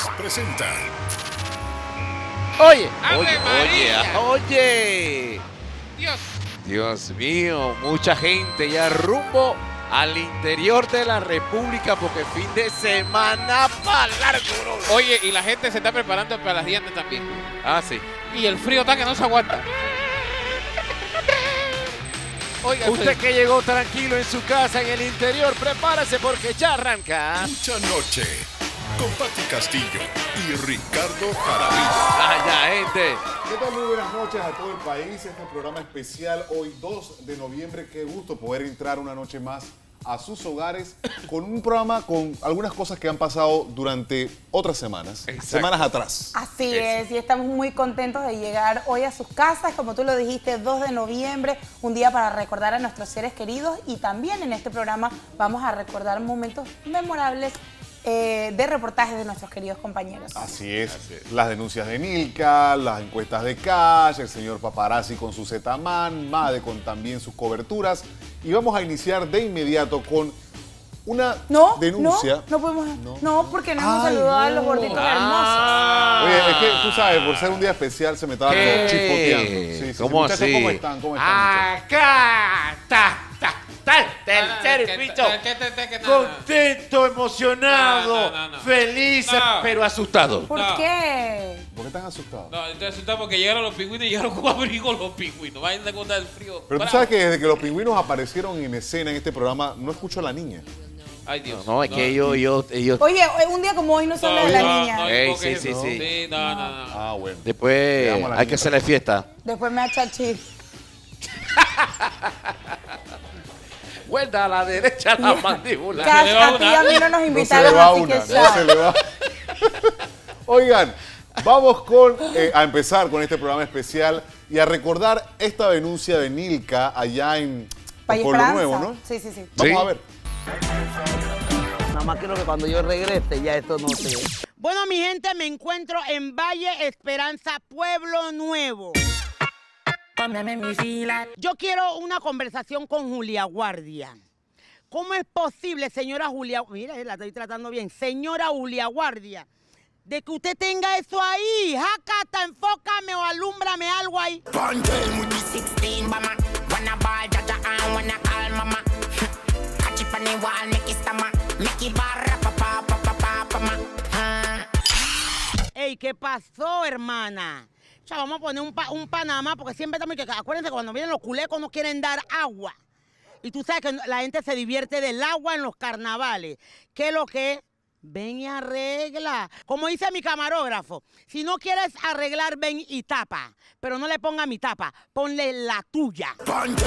presenta. Oye, Dios mío, mucha gente ya rumbo al interior de la República porque fin de semana para largo, bro. Oye, y la gente se está preparando para las dientes también. Ah, sí. Y el frío está que no se aguanta. Oiga, usted que llegó tranquilo en su casa en el interior, prepárese porque ya arranca. Mucha noche con Pati Castillo y Ricardo Jaramillo. Vaya, gente. ¿Qué tal? Muy buenas noches a todo el país. Este programa especial hoy 2 de noviembre. Qué gusto poder entrar una noche más a sus hogares con un programa con algunas cosas que han pasado durante otras semanas, semanas atrás. Así es, y estamos muy contentos de llegar hoy a sus casas, como tú lo dijiste, 2 de noviembre, un día para recordar a nuestros seres queridos, y también en este programa vamos a recordar momentos memorables de reportajes de nuestros queridos compañeros. Así es. Las denuncias de Nilka, las encuestas de Cash, el señor Paparazzi con su Zetaman, Made con también sus coberturas. Y vamos a iniciar de inmediato con una denuncia. No podemos. No, porque no hemos saludado a los gorditos hermosos. Oye, es que tú sabes, por ser un día especial se me estaba chispoteando. Sí, ¿Cómo muchachos, así? ¿Cómo están? Acá está el tercer bicho. Contento, emocionado, feliz, pero asustado. ¿Por qué? ¿Por qué están asustados? No, estoy asustado porque llegaron los pingüinos y llegaron con abrigo los pingüinos. Vayan de contar el frío. Pero tú sabes que desde que los pingüinos aparecieron en escena en este programa, no escucho a la niña. Ay, Dios. No, es que ellos... Oye, un día como hoy no se habla de la niña. Sí. No. Ah, bueno. Después hay que hacerle fiesta. Después me achachí. Vuelta a la derecha la mandíbula. A ti y a mí no nos No invitaron, se le va así una, que no ya. se le va. Oigan, vamos a empezar con este programa especial y a recordar esta denuncia de Nilka allá en Valle Pueblo Esperanza. Nuevo, ¿no? Sí. Vamos a ver. Nada más quiero que cuando yo regrese ya esto no se... Bueno, mi gente, me encuentro en Valle Esperanza, Pueblo Nuevo. Yo quiero una conversación con Julia Guardia. ¿Cómo es posible, señora Julia... Mira, la estoy tratando bien. Señora Julia Guardia, de que usted tenga eso ahí. Jacata, enfócame o alúmbrame algo ahí. Ey, ¿qué pasó, hermana? O sea, vamos a poner un Panamá, porque siempre estamos... Acuérdense que cuando vienen los culecos no quieren dar agua. Y tú sabes que la gente se divierte del agua en los carnavales. ¿Qué es lo que es? Ven y arregla. Como dice mi camarógrafo, si no quieres arreglar, ven y tapa. Pero no le ponga mi tapa, ponle la tuya.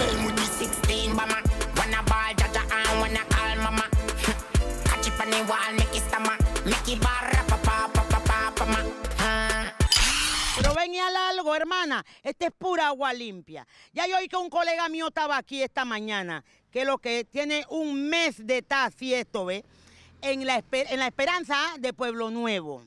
Pero ven y haz algo, hermana. Esta es pura agua limpia. Ya yo oí que un colega mío estaba aquí esta mañana, que lo que tiene un mes de estar así esto, ¿ves? En la Esperanza de Pueblo Nuevo.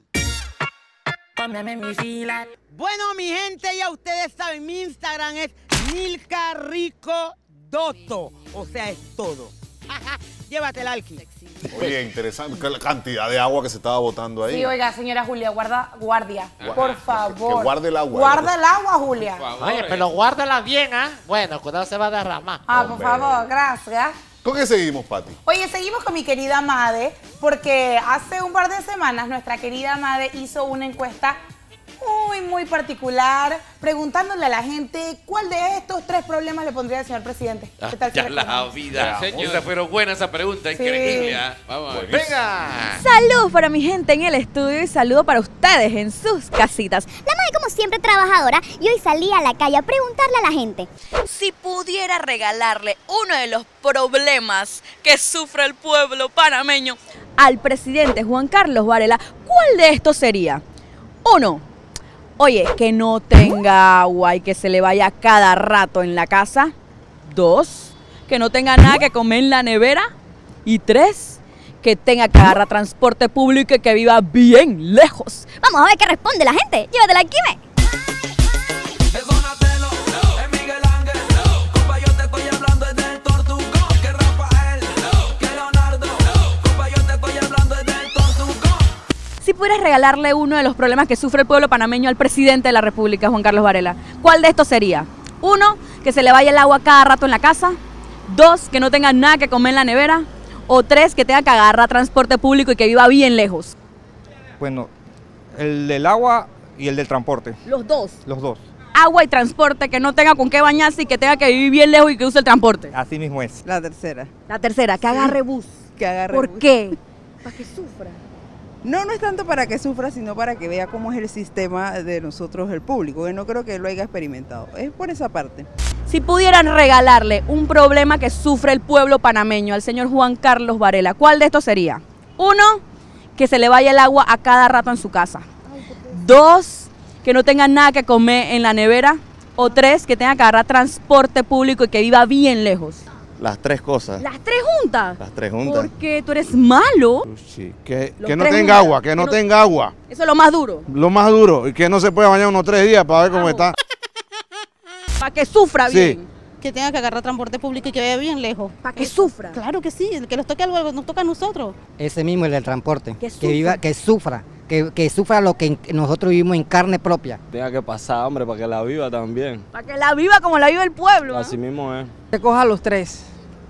Bueno, mi gente, ya ustedes saben, mi Instagram es Nilka Rico Dotto. O sea, es todo. Llévatela, Alki. Oye, interesante la cantidad de agua que se estaba botando ahí. Sí, oiga, señora Julia, guardia, por favor. Que guarde el agua. Guarda el agua, Julia. Oye, pero guárdala bien, ¿ah? Bueno, cuidado, se va a derramar. Por favor, gracias. ¿Con qué seguimos, Pati? Oye, seguimos con mi querida Made, porque hace un par de semanas nuestra querida Made hizo una encuesta muy particular, preguntándole a la gente cuál de estos 3 problemas le pondría al señor presidente. ¿Qué tal? Ya la vida. Esa fue buena esa pregunta, increíble. Vamos a ver. ¡Venga! Saludos para mi gente en el estudio y saludo para ustedes en sus casitas. La madre, como siempre, trabajadora, y hoy salí a la calle a preguntarle a la gente. Si pudiera regalarle uno de los problemas que sufre el pueblo panameño al presidente Juan Carlos Varela, ¿cuál de estos sería? 1. Oye, que no tenga agua y que se le vaya cada rato en la casa. 2. Que no tenga nada que comer en la nevera. Y 3. Que tenga que agarrar transporte público y que viva bien lejos. Vamos a ver qué responde la gente. Llévatela aquí, ve. Si Si pudieras regalarle uno de los problemas que sufre el pueblo panameño al presidente de la República, Juan Carlos Varela, ¿cuál de estos sería? 1, que se le vaya el agua cada rato en la casa. 2, que no tenga nada que comer en la nevera. O 3, que tenga que agarrar transporte público y que viva bien lejos. Bueno, el del agua y el del transporte. Los dos. Los dos. Agua y transporte, que no tenga con qué bañarse y que tenga que vivir bien lejos y que use el transporte. Así mismo es. La tercera. La tercera, que agarre bus. Que agarre ¿Por bus. qué? Para que sufra. No, no es tanto para que sufra, sino para que vea cómo es el sistema de nosotros, el público, que no creo que lo haya experimentado. Es por esa parte. Si pudieran regalarle un problema que sufre el pueblo panameño al señor Juan Carlos Varela, ¿cuál de estos sería? 1, que se le vaya el agua a cada rato en su casa. 2, que no tenga nada que comer en la nevera. O 3, que tenga que agarrar transporte público y que viva bien lejos. Las tres cosas. ¿Las tres juntas? Las tres juntas. Porque tú eres malo. Sí, que Los no tres tenga juntas. agua, que no tenga agua. Eso es lo más duro. Lo más duro, y que no se pueda bañar unos 3 días para ver cómo está. Para que sufra Sí. bien. Que tenga que agarrar transporte público y que vaya bien lejos. Para que sufra. Claro que sí, que nos toque algo, nos toca a nosotros. Ese mismo, el del transporte. Que sufra, que sufra lo que nosotros vivimos en carne propia. Tenga que pasar, hombre, para que la viva también. Para que la viva como la vive el pueblo. Así mismo es. Que coja los 3.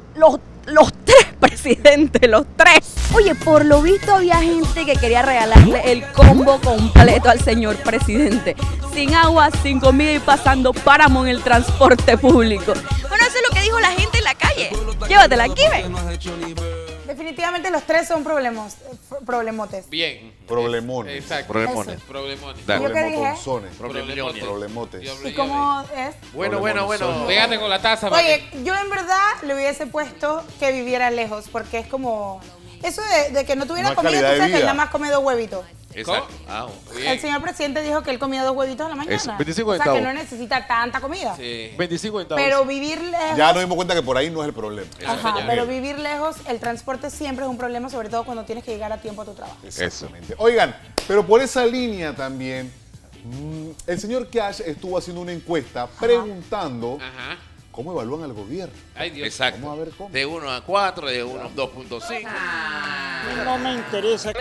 Los 3 presidentes, los 3. Oye, por lo visto había gente que quería regalarle el combo completo al señor presidente. Sin agua, sin comida y pasando páramo en el transporte público. Bueno, eso es lo que dijo la gente en la calle. Llévatela aquí, ven. Definitivamente los 3 son problemotes. Bien. Problemones. Exacto. Problemones. Problemones. ¿Yo qué dije? Problemones. Problemotes. ¿Y cómo es? Bueno. Pégate con la taza. Oye, yo en verdad le hubiese puesto que viviera lejos, porque es como... Eso de que no tuviera Una comida, calidad tú de sabes que él vida. nada más come 2 huevitos. Exacto. El señor presidente dijo que él comía 2 huevitos a la mañana. Eso, 25 o sea, centavos. que no necesita tanta comida. Sí. 25 centavos. Pero vivir lejos... Ya nos dimos cuenta que por ahí no es el problema. Ajá, pero vivir lejos, el transporte siempre es un problema, sobre todo cuando tienes que llegar a tiempo a tu trabajo. Exactamente. Oigan, pero por esa línea también, el señor Cash estuvo haciendo una encuesta preguntando cómo evalúan al gobierno. Ay, Dios. Exacto. Vamos a ver cómo. De 1 a 4, de 1 a 2.5. No me interesa.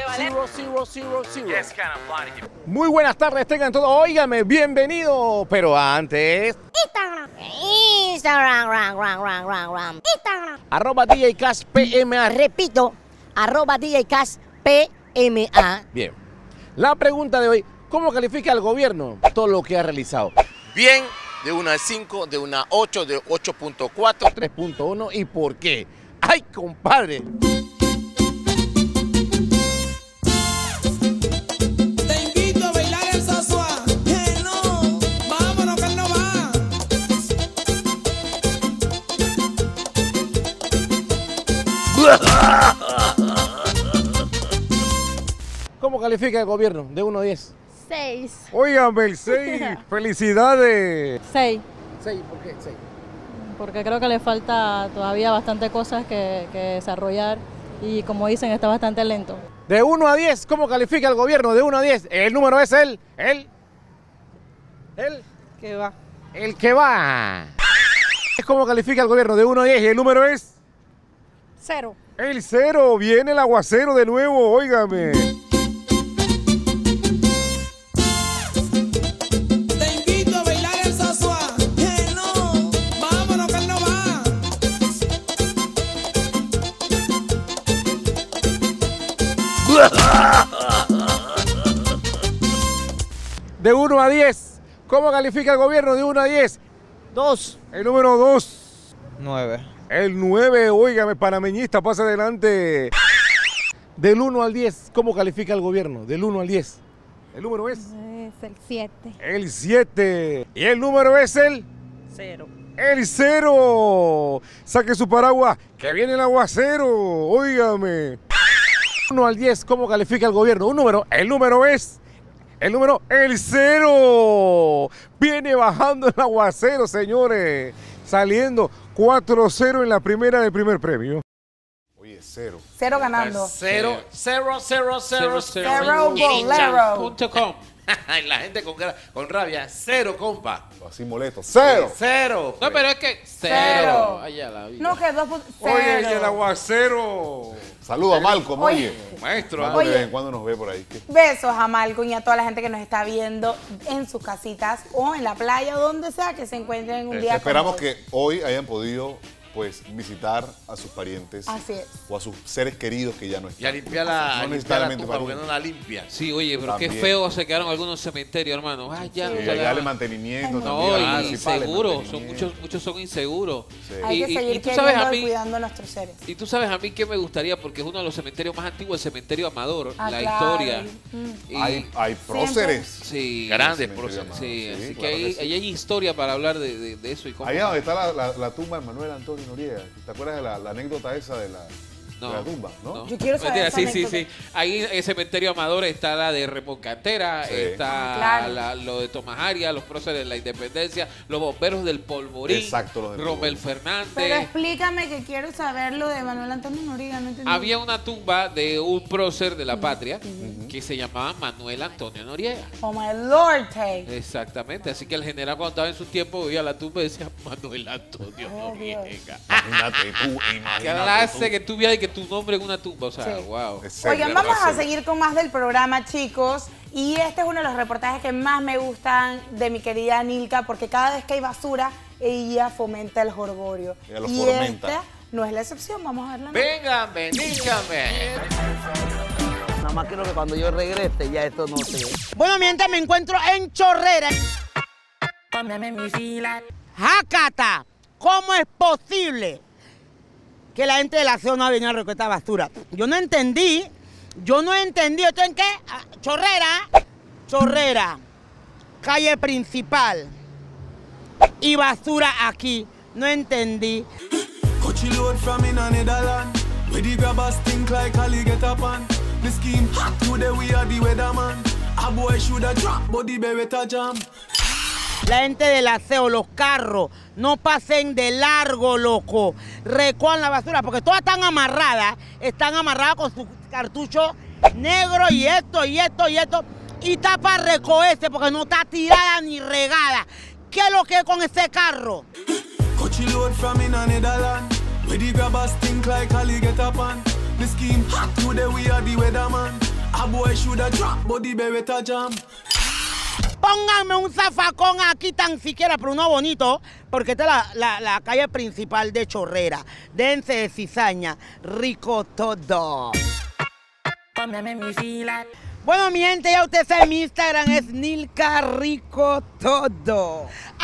Muy buenas tardes, tengan todos. Óigame, bienvenido. Pero antes, Instagram. arroba DJ Cash PMA. Repito, arroba DJ Cash PMA. Bien. La pregunta de hoy, ¿cómo califica el gobierno todo lo que ha realizado? Bien, de 1 a 5, de 1 a 8, de 8.4, 3.1 y ¿por qué? ¡Ay, compadre! Te invito a bailar el sasua. No, vámonos, carnaval. ¿Cómo califica el gobierno de 1 a 10? 6. Óigame, el 6. ¡Felicidades! 6. 6, ¿por qué 6? Porque creo que le falta todavía bastante cosas que desarrollar y como dicen está bastante lento. De 1 a 10, ¿cómo califica el gobierno? De 1 a 10. El número es el Que va. El que va. ¿Cómo califica el gobierno? De 1 a 10 y el número es 0. el 0. Viene el aguacero de nuevo, óigame. Te invito a bailar el sasua. No, vámonos, carnaval. De 1 a 10, ¿cómo califica el gobierno? De 1 a 10. 2. El número 2. 9. El 9, óigame, panameñista, pasa adelante. Del 1 al 10, ¿cómo califica el gobierno? Del 1 al 10. El número es Es el 7. el 7. Y el número es el 0. el 0. Saque su paraguas, que viene el aguacero, óigame. 1 al 10, ¿cómo califica el gobierno? Un número, el número es el 0. Viene bajando el aguacero, señores. Saliendo 4-0 en la primera del primer premio. Oye, 0. 0 ganando. 0, 0, 0, 0, 0, Cero bolero. .com. La gente con rabia, cero, compa. Así molesto, cero. Cero. No, pero es que cero. Ay, ya la vi. No, que 2 Oye, y el aguacero. Saludos a Malcolm, oye. Maestro. De vez en cuando nos ve por ahí. Besos a Malcolm y a toda la gente que nos está viendo en sus casitas o en la playa o donde sea que se encuentren un día. Esperamos que hoy hayan podido visitar a sus parientes. Así es. O a sus seres queridos que ya no están. Y a limpiar la tumba, porque no la limpia. Sí, oye, pero También. qué feo se quedaron algunos cementerios, hermano. Ay, ya. Sí, hay que darle mantenimiento No, también. inseguros. Muchos son inseguros. Sí. Hay que seguir tú sabes a mí, cuidando a nuestros seres. Y tú sabes a mí qué me gustaría, porque es uno de los cementerios más antiguos, el cementerio Amador, Ah, la claro. historia. Mm. Y- Hay próceres. Sí. Grandes próceres. próceres. Sí, así que claro ahí que sí. hay historia para hablar de eso. Y cómo. Allá donde está la tumba de Manuel Antonio Noriega. ¿Te acuerdas de la anécdota esa de la tumba? ¿No? Yo quiero saber esa Sí. anécdota. Ahí en el cementerio Amador está la de Ramón Cantera, Sí. está Claro. lo de Tomás Arias, los próceres de la Independencia, los bomberos del Polvorín, Exacto, los del Rommel Pero Fernández. explícame que quiero saber lo de Manuel Antonio Noriega, no entendí. Había una tumba de un prócer de la patria que se llamaba Manuel Antonio Noriega. Oh my lord, Tay. Exactamente, así que el general cuando estaba en su tiempo veía la tumba y decía Manuel Antonio Oh, Dios. Noriega. Imagínate tú, Que imagínate hace tú. que tú veas que tu nombre en una tumba, o sea, Sí. wow. Oigan, vamos a seguir con más del programa, chicos. Y este es uno de los reportajes que más me gustan de mi querida Nilka, porque cada vez que hay basura, ella fomenta el jolgorio. Ella lo Y fomenta. esta no es la excepción, vamos a verla. Vengan, díganme. Nada más quiero que cuando yo regrese ya esto no se... Bueno, mientras me encuentro en Chorrera. Jácata, ¿cómo es posible que la gente de la zona ha venido a recolectar basura? Yo no entendí. ¿Esto en qué? Ah, Chorrera, calle principal. Y basura aquí. No entendí. Coachy load from in a Netherland. Where the grabbers think like Ali get up on. The scheme hot today we are the weatherman. A boy should have drop, but the beretta jam. La gente del aseo, los carros, no pasen de largo, loco. Recojan la basura, porque todas están amarradas con su cartucho negro y esto. Y está para recogerse, porque no está tirada ni regada. ¿Qué es lo que es con ese carro? Coachy load from in a Netherland. Where the grabbers think like Ali get up on. The scheme hot today we are the weatherman. A boy should have drop, but the beretta jam. Pónganme un zafacón aquí tan siquiera, pero uno bonito, porque esta es la calle principal de Chorrera. Dense de cizaña, rico todo. Bueno, mi gente, ya usted sabe, mi Instagram es Nilka Rico Todo.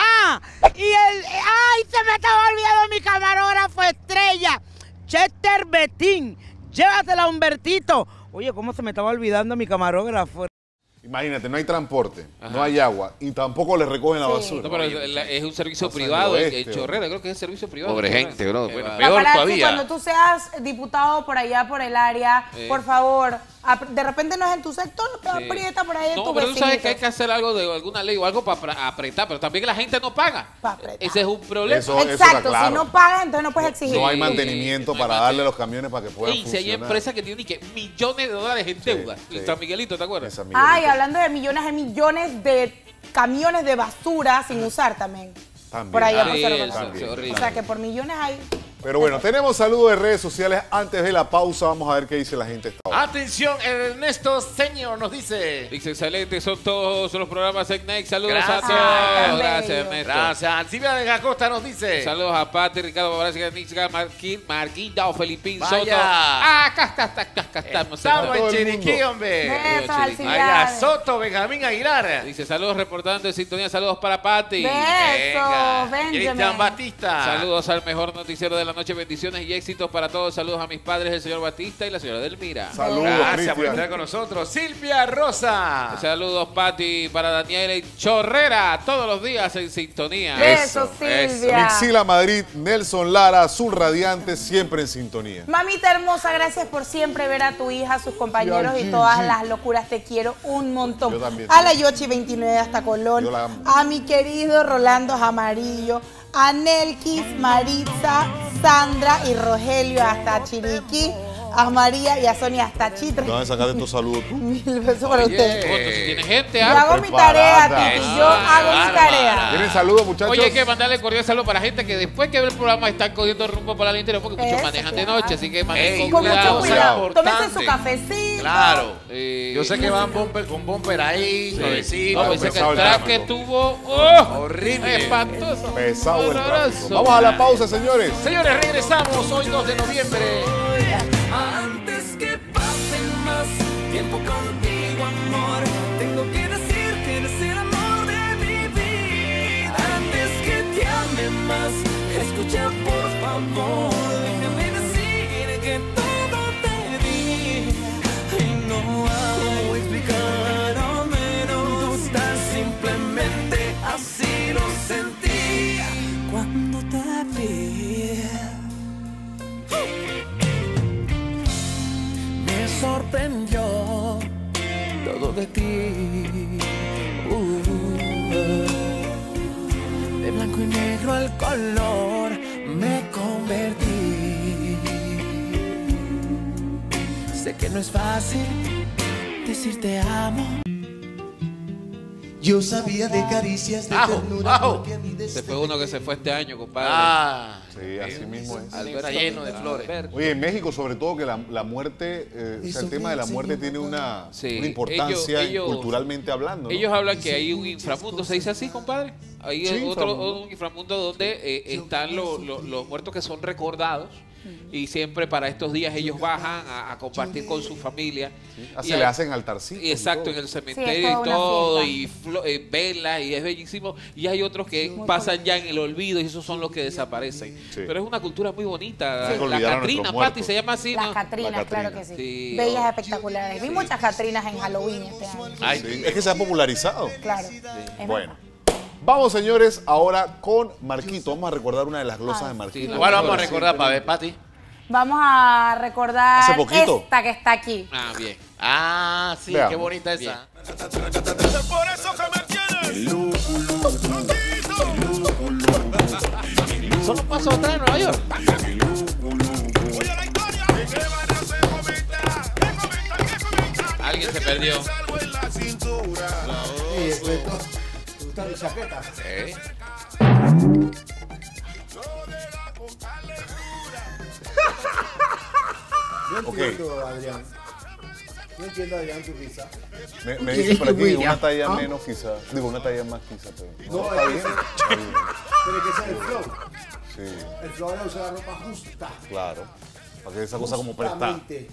¡Ay, se me estaba olvidando mi camarógrafo estrella! Chester Betín, llévatela, Humbertito. Oye, ¿cómo se me estaba olvidando mi camarógrafo? Imagínate, no hay transporte, no hay agua y tampoco le recogen la basura. No, pero es un servicio Pasa en privado, el oeste, el Chorrera, creo que es servicio privado. Pobre gente, bro. Bueno, Paparazzi, peor todavía. cuando tú seas diputado por allá, por el área, por favor, de repente no es en tu sector, te aprieta por ahí en tu No, pero tú vecinito. sabes que hay que hacer algo de alguna ley o algo para apretar, pero también la gente no paga. Ese es un problema. Exacto, si no pagas, entonces no puedes exigir. No hay mantenimiento para darle los camiones para que puedan Y si funcionar. hay empresas que tienen que millones de dólares en deuda. sí. San Miguelito, ¿te acuerdas? Ay, hablando de millones, hay millones de camiones de basura sin usar también. También. Por allá por Sí, Cerro eso, Colorado. sí, horrible. O sea que por millones hay. Pero bueno, tenemos saludos de redes sociales. Antes de la pausa, vamos a ver qué dice la gente esta hora. Atención, Ernesto Señor nos dice. Dice, excelente, son todos los programas ECNEC. Saludos Gracias. a todos. Gracias, Ernesto. Gracias. Silvia de Acosta nos dice. Saludos a Pati, Ricardo Barraza, Nixga, Marquita, Felipín Vaya. Soto. Acá estamos. Estamos en Chiriquí, hombre. Besos al Chiriquí. Silvia. Allá, Soto, Benjamín Aguilar. Dice, saludos reportando en sintonía. Saludos para Pati. Besos, Cristian Benjamin. Batista. Saludos al mejor noticiero de la noche. Bendiciones y éxitos para todos. Saludos a mis padres, el señor Batista y la señora Delmira. Saludos, Gracias por Cristian. estar con nosotros. Silvia Rosa. Saludos, Pati, para Daniela y Chorrera. Todos los días en sintonía. Besos, Silvia. Mixila Madrid, Nelson Lara, Azul Radiante, siempre en sintonía. Mamita hermosa, gracias por siempre ver a tu hija, sus compañeros y todas las locuras. Te quiero un montón. Yo también. A la Yochi 29 hasta Colón. Yo la amo. A mi querido Rolando Jamarillo. A Nelkis, Maritza, Sandra y Rogelio hasta Chiriquí. a María y a Sonia hasta Chitre. ¿Dónde sacaste estos saludos tú? 1000 pesos para usted. Si tiene gente, Yo hago mi tarea, Titi. Yo hago mi tarea. ¿Tienen saludos, muchachos? Oye, hay que mandarle cordial saludo para la gente que después que ve el programa están cogiendo rumbo para el interior porque muchos manejan de noche, así que manejen Con cuidado. mucho cuidado. Tómense su cafecito. Claro. Yo sé que van bumper con bumper ahí, suavecito. No, pensé que el track que tuvo horrible. Espantoso. Pesado el tráfico. Vamos a la pausa, señores. Señores, regresamos hoy 2 de noviembre. Antes que pase más tiempo contigo, amor, tengo que decir que eres el amor de mi vida. Antes que te ame más, escucha por favor, déjame decir que todo te di. Y no hago explicar o menos, tan simplemente así lo sentí cuando te vi. Me sorprendió todo de ti. De blanco y negro al color me convertí. Sé que no es fácil decir te amo. Yo sabía de caricias, de ternura, porque a mí Se fue uno que se fue este año, compadre. Sí, así mismo es. Alberto, está lleno de flores. Oye, en México, sobre todo, que la muerte, o sea, el tema de la muerte tiene una importancia culturalmente hablando, ¿no? Ellos hablan que hay un inframundo, ¿se dice así, compadre? Hay un inframundo donde están los muertos que son recordados. Y siempre para estos días ellos bajan a compartir con su familia. Sí. Se le hacen altarcitos. Exacto, en el cementerio y todo, y velas, y es bellísimo. Y hay otros que pasan ya en el olvido y esos son los que desaparecen. Sí. Pero es una cultura muy bonita. La Catrina, Pati, se llama así, ¿no? Las Catrinas, claro que sí. Bellas, espectaculares. Vi muchas Catrinas en Halloween este año. Sí. Es que se ha popularizado. Claro. Bueno. Vamos, señores, ahora con Marquito. Vamos a recordar una de las glosas de Marquito. Igual vamos a recordar para ver, Pati. Vamos a recordar esta que está aquí. Ah, bien. Ah, sí, Veamos. qué bonita esa. Por eso que me tienes. Solo pasó atrás en Nueva York. Alguien se perdió. ¿Te gusta mi chaqueta? Yo entiendo, Adrián. Yo entiendo, Adrián, tu risa. Me dice por aquí una talla menos quizás. Digo, una talla más quizás. No, está es bien. que pero que ese es el flow. Sí. El flow es usar la ropa justa. Claro. Para que esa cosa como prestada. Justamente.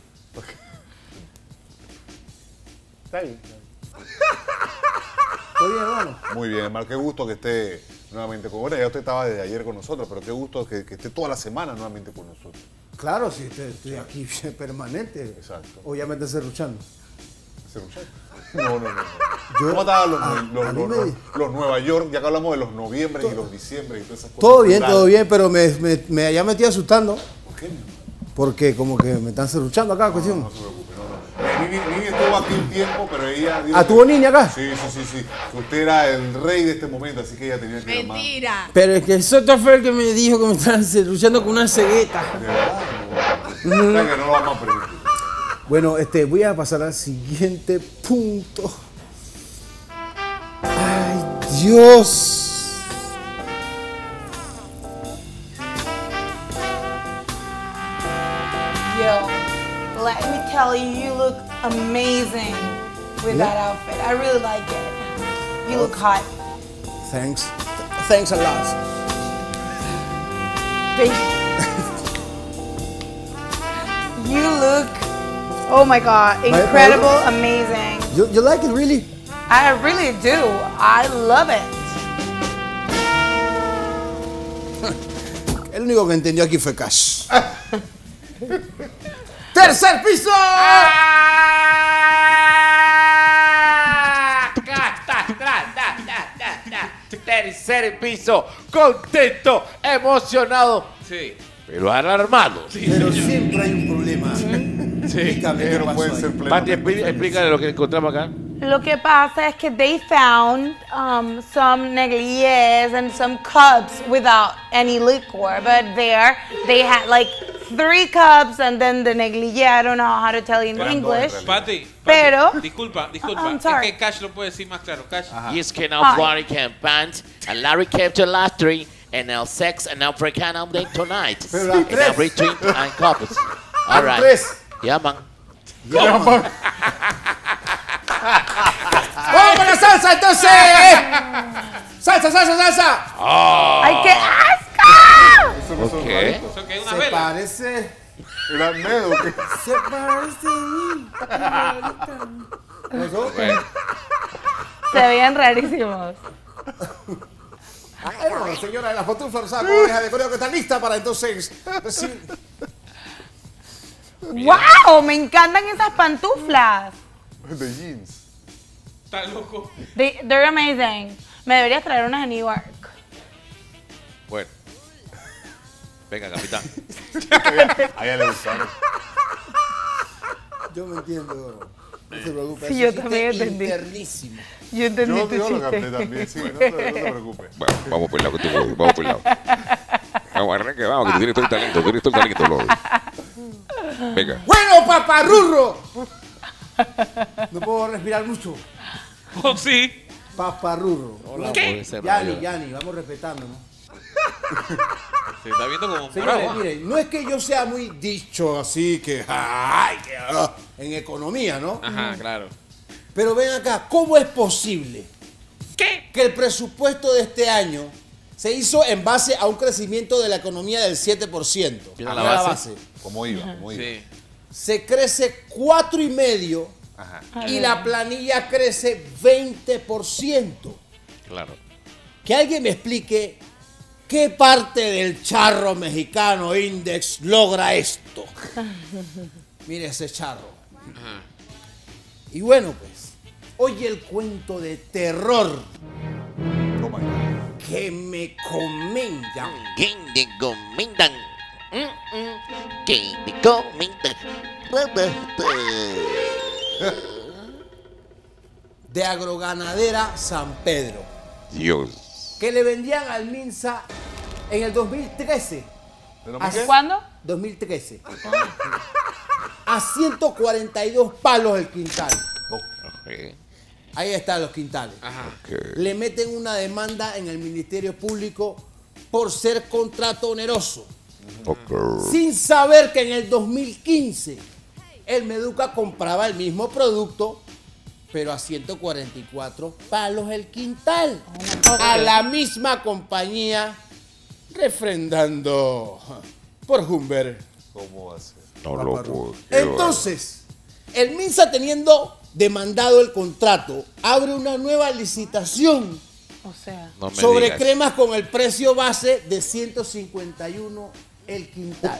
Está bien. ¿Estoy bien, hermano? Muy bien, Mar, qué gusto que esté nuevamente con nosotros. Ya usted estaba desde ayer con nosotros, pero qué gusto que esté toda la semana nuevamente con nosotros. Claro, sí, estoy aquí permanente. Exacto. O ya me estás serruchando. ¿Serruchando? No. ¿Cómo estaban los Nueva York? Ya que hablamos de los noviembre y los diciembre y todas esas cosas. Todo bien, pero ya me estoy asustando. ¿Por qué? Porque como que me están serruchando acá, cuestión. No se preocupe, Nini estuvo aquí un tiempo, pero ella... ¿Tuvo niña acá? Sí. Usted era el rey de este momento, así que ella tenía que llamar. Mentira. Pero es que el Soto fue el que me dijo que me estaban serruchando con una cegueta. De verdad. O sea que no lo vamos a permitir. Bueno, voy a pasar al siguiente punto. ¡Ay, Dios! Yo, let me tell you, you look amazing with that outfit. I really like it. You look hot. Thanks. Thanks a lot. You look, oh my God, incredible, amazing. You like it, really? I really do. I love it. El único que entendió aquí fue Cash. ¡Tercer piso! Tercer piso, contento, emocionado, sí, pero alarmado. Sí, pero siempre hay un problema. Sí, Explícame qué pasó ahí. Pati, explícale lo que encontramos acá. Lo que pasa es que they found some negligés and some cups without any liquor, but there they had like 3 cups and then the negligee. I don't know how to tell you in English. Pati, Pero. Disculpa. I'm Es sorry. que Cash lo puede decir más claro. Cash. Yes, que now Florida can pants, and Larry kept the last 3, and now 6, and now African day tonight. Pero las And tres. every drink and couples. All right. Tres. Yeah, man. ¡Vamos con la salsa entonces! ¡Salsa! ¡Ay, qué asco! Eso ¿Qué? ¿Eso qué es una Se vela? parece... ¿Era medo o qué? Se parece a mí. Bueno. Se veían rarísimos. Bueno, señora de la fotufa rosada con oreja de conejo que está lista para entonces decir... ¡Wow! Me encantan esas pantuflas. De jeans. Está loco. They're amazing. Me deberías traer unas de New York. Bueno. Venga, capitán. A ella le gustaron. Yo me entiendo. No se preocupe. Sí, es yo un también chiste entendí. internísimo. Yo entendí Yo tu lo chiste. capté también, sí. No se preocupe. Bueno, vamos por el lado que tú voy, vamos por el lado. Vamos, arranque, vamos, que tú tienes todo el talento, loco. Venga. ¡Bueno, paparrurro! No puedo respirar mucho. Oh, sí. Paparrurro. Hola, ¿Qué? puede ser, Yani, vamos respetándonos. Se está viendo como un Señores, bravo. miren, no es que yo sea muy dicho así que, en economía, ¿no? Ajá, claro. Pero ven acá, ¿cómo es posible que el presupuesto de este año se hizo en base a un crecimiento de la economía del 7%? Mira Mira la base. ¿Cómo iba? Sí. Se crece 4,5% y la planilla crece 20%. Claro. Que alguien me explique qué parte del charro mexicano Index logra esto. Mire ese charro. Y bueno, pues, oye el cuento de terror que me comentan. ¿Quién te comentan? ¿Quién te comentan? De Agroganadera San Pedro, Dios. que le vendían al Minsa en el 2013. ¿Hace cuándo? 2013. A 142 palos el quintal. Ahí están los quintales. Le meten una demanda en el Ministerio Público por ser contrato oneroso. Sin saber que en el 2015 el Meduca compraba el mismo producto, pero a 144 palos el quintal. A la misma compañía, refrendando por Humber. ¿Cómo va a ser? No lo puedo. Entonces, el Minsa, teniendo demandado el contrato, abre una nueva licitación O sea. No me sobre digas. cremas con el precio base de 151 el quintal.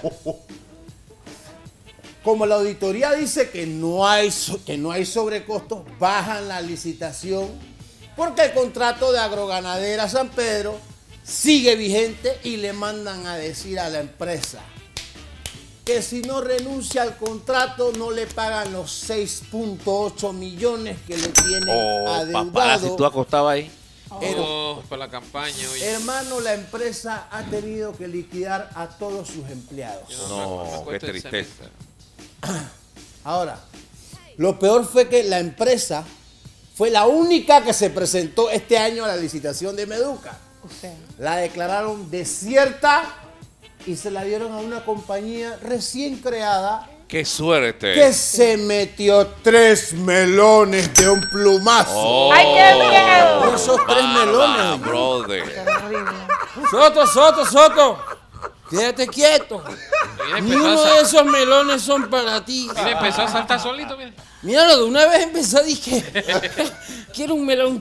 Como la auditoría dice que no hay sobrecostos, bajan la licitación porque el contrato de Agroganadera San Pedro sigue vigente y le mandan a decir a la empresa que si no renuncia al contrato no le pagan los 6.8 millones que le tienen adeudado. Papá, si tú acostabas ahí. Por la campaña. Oye. Hermano, la empresa ha tenido que liquidar a todos sus empleados. No, qué tristeza. Ahora, lo peor fue que la empresa fue la única que se presentó este año a la licitación de Meduca. O sea. La declararon desierta y se la dieron a una compañía recién creada Qué suerte. que se metió 3 melones de un plumazo. ¡Ay, qué miedo! Esos 3 melones. Brother. Soto, quédate quieto. Ni uno de esos melones son para ti. Mira, empezó a saltar solito, mira. Míralo, de una vez empezó, dije, quiero un melón.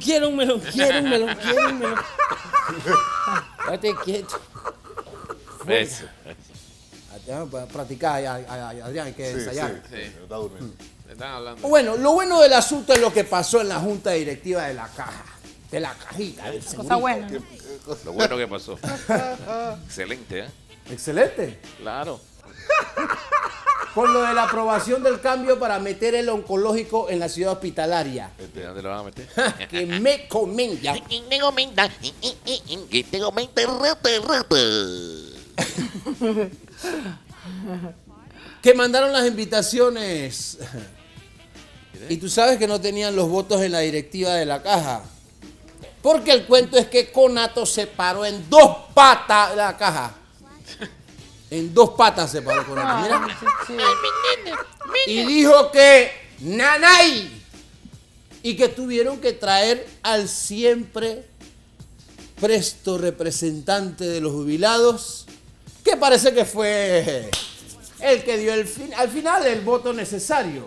Quédate quieto. Eso. Para practicar, Adrián, hay que ensayar. Sí. Está durmiendo. Están hablando. Bueno, lo bueno del asunto es lo que pasó en la junta directiva de la caja, de la cajita. Del Cosa buena. ¿No? Lo bueno que pasó. Excelente, ¿eh? Excelente. Claro. Con lo de la aprobación del cambio para meter el oncológico en la ciudad hospitalaria. ¿De dónde lo van a meter? Que me comenta. Me comenta. Que te comenta. que mandaron las invitaciones. Y tú sabes que no tenían los votos en la directiva de la caja. Porque el cuento es que Conato se paró en 2 patas la caja. En 2 patas se paró Conato. Mira. Y dijo que nanay. Y que tuvieron que traer al siempre presto representante de los jubilados, que parece que fue el que dio al final el voto necesario.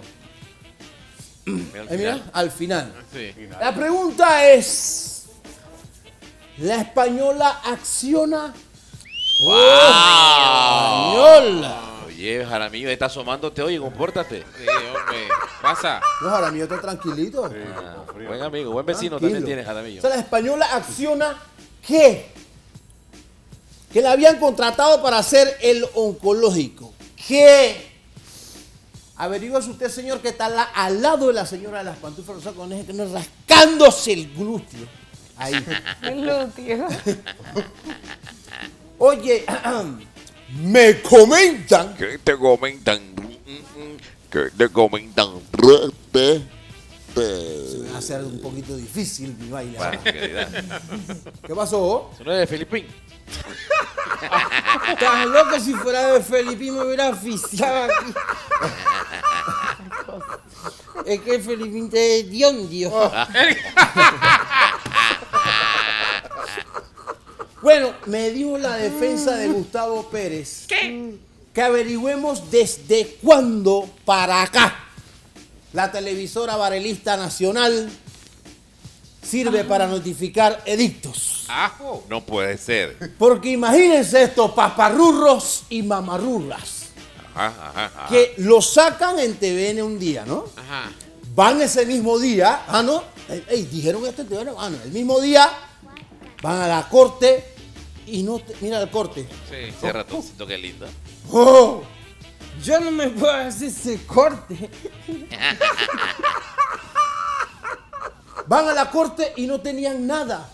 Mira, al final. Sí. La pregunta es, ¿la española acciona? ¡Wow! ¡Española! Oye, Jaramillo, está asomándote, oye, compórtate. Sí, hombre. Pasa. No, Jaramillo está tranquilito. Buen amigo, buen vecino Tranquilo. también tiene Jaramillo. O sea, la española acciona ¿qué? Que la habían contratado para hacer el oncológico. ¿Qué? Averígüese usted, señor, que está al lado de la señora de las pantuflas rosadas con ese que no rascándose el glúteo. Ahí. El glúteo. Oye, me comentan. ¿Qué te comentan? ¿Qué te comentan? Se me va a hacer un poquito difícil mi baile. ¿Qué pasó? Eso no es de Filipín. Estás loco, si fuera de Felipín me hubiera asfixiado aquí. Es que Felipín te dio un Dios. Bueno, me dijo la defensa de Gustavo Pérez que averigüemos desde cuándo para acá la televisora Varelista Nacional sirve para notificar edictos. No puede ser. Porque imagínense estos paparrurros y mamarrurras Ajá. que lo sacan en TVN un día, ¿no? Ajá. Van ese mismo día, dijeron esto en TVN, el mismo día van a la corte y no, mira el corte. Sí, ese ratoncito, qué lindo. ¡Oh! Yo no me puedo hacer ese corte. Van a la corte y no tenían nada.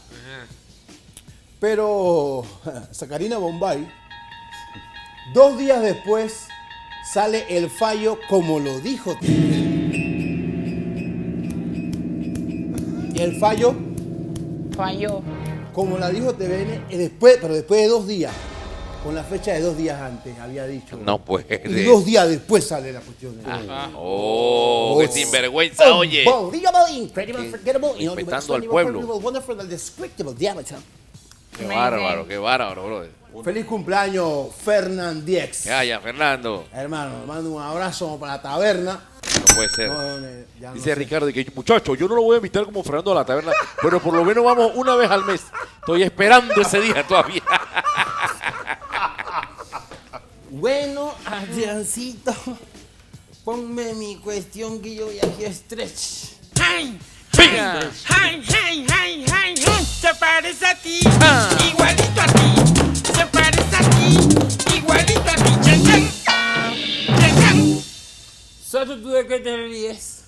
Pero Sacarina Bombay, 2 días después, sale el fallo como lo dijo TVN. Y el fallo falló. Como la dijo TVN, pero después de 2 días. Con la fecha de 2 días antes, había dicho. No puede. Y 2 días después sale la cuestión. Oh, qué sinvergüenza, oye. Incredible, unforgettable, Respetando al pueblo. Wonderful, indescriptible, diameter. Qué bárbaro, brother. Feliz cumpleaños, Fernandiex. Ya, Fernando. Hermano, mando un abrazo para la taberna. No puede ser. No Dice Ricardo que, muchacho, yo no lo voy a invitar como Fernando a la taberna, pero por lo menos vamos una vez al mes. Estoy esperando ese día todavía. Bueno, Adriancito, ponme mi cuestión que yo voy aquí a stretch. ¡Ay! Se parece a ti, igualito a ti. Se parece a ti, igualito a ti. ¡Chan! ¿Sabes tú de qué te ríes?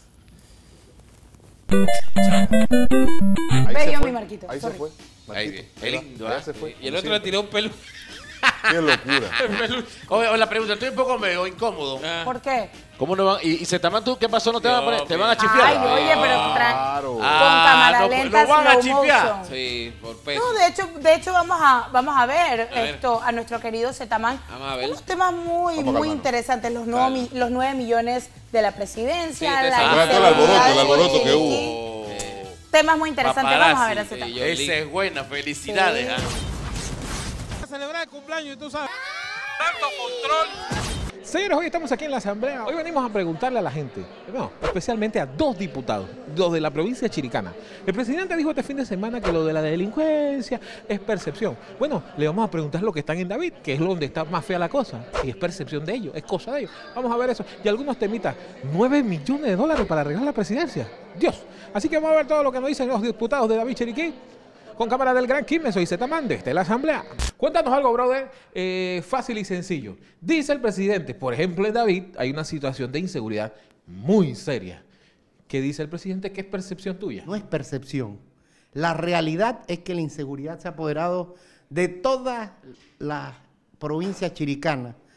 Bello mi Marquito. Ahí sorry. se fue. Ay, qué lindo, Ya se fue. Y el otro le tiró un pelo. Qué locura. Oye, la pregunta, estoy un poco medio incómodo. ¿Por qué? ¿Cómo no van? ¿Y Zetamán tú qué pasó? ¿No te van a poner? ¿Te van a chifiar? Ay, oye, pero Claro. con cámara lenta, ¿Lo van a slow chifiar? motion. Sí, por peso. No, de hecho vamos a ver a nuestro querido Zetamán. Vamos a ver. Unos temas muy interesantes, los 9 millones de la presidencia, Sí, la exacto. El alboroto inseguridad que de hubo. temas muy interesantes, vamos a ver a Paparazzi, Zetamán. Esa es buena, felicidades. Sí. Celebrar el cumpleaños y tú sabes. Tanto control. Señores, hoy estamos aquí en la Asamblea. Hoy venimos a preguntarle a la gente, especialmente a 2 diputados, 2 de la provincia chiricana. El presidente dijo este fin de semana que lo de la delincuencia es percepción. Bueno, le vamos a preguntar lo que están en David, que es donde está más fea la cosa. Y es percepción de ellos, es cosa de ellos. Vamos a ver eso. Y algunos temitas. $9 millones para arreglar la presidencia. Dios. Así que vamos a ver todo lo que nos dicen los diputados de David Chiriquí. Con cámara del Gran Quilmes, soy Zetamán desde la Asamblea. Cuéntanos algo, brother, fácil y sencillo. Dice el presidente, por ejemplo, en David hay una situación de inseguridad muy seria. ¿Qué dice el presidente? ¿Qué es percepción tuya? No es percepción. La realidad es que la inseguridad se ha apoderado de toda la provincia chiricana.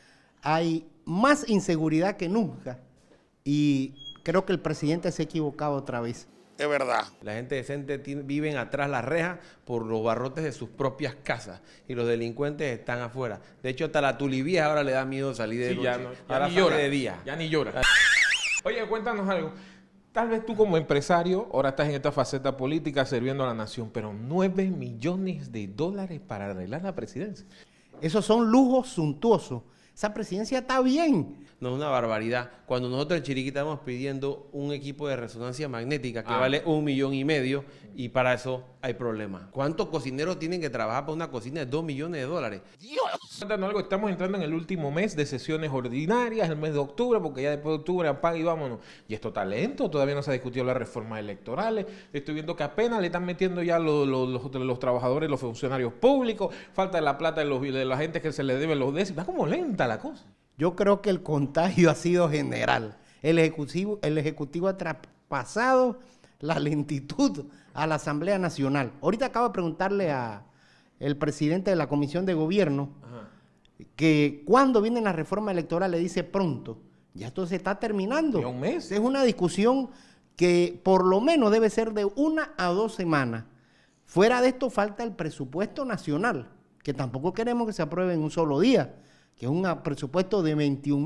hay más inseguridad que nunca y creo que el presidente se ha equivocado otra vez. Es verdad. La gente decente viven atrás las rejas por los barrotes de sus propias casas y los delincuentes están afuera. De hecho, hasta la tulivía ahora le da miedo salir de noche. Ahora ni llora de día. Ya ni llora. Oye, cuéntanos algo. Tal vez tú como empresario, ahora estás en esta faceta política sirviendo a la nación, pero 9 millones de dólares para arreglar la presidencia. Esos son lujos suntuosos. Esa presidencia está bien. No, es una barbaridad. Cuando nosotros en Chiriquí estamos pidiendo un equipo de resonancia magnética que vale $1,5 millones y para eso hay problemas. ¿Cuántos cocineros tienen que trabajar para una cocina de $2 millones? ¡Dios! Cuéntanos algo, estamos entrando en el último mes de sesiones ordinarias, el mes de octubre, porque ya después de octubre apaga y vámonos. Y esto está lento, todavía no se ha discutido las reformas electorales. Estoy viendo que apenas le están metiendo ya los trabajadores, los funcionarios públicos, falta la plata de la gente que se le debe los décimos. Está como lenta la cosa. Yo creo que el contagio ha sido general. El Ejecutivo ha traspasado la lentitud a la Asamblea Nacional. Ahorita acabo de preguntarle al presidente de la Comisión de Gobierno que cuando viene la reforma electoral, le dice pronto. Ya esto se está terminando. ¿Ya un mes? Es una discusión que por lo menos debe ser de 1 a 2 semanas. Fuera de esto falta el presupuesto nacional, que tampoco queremos que se apruebe en un solo día, que es un presupuesto de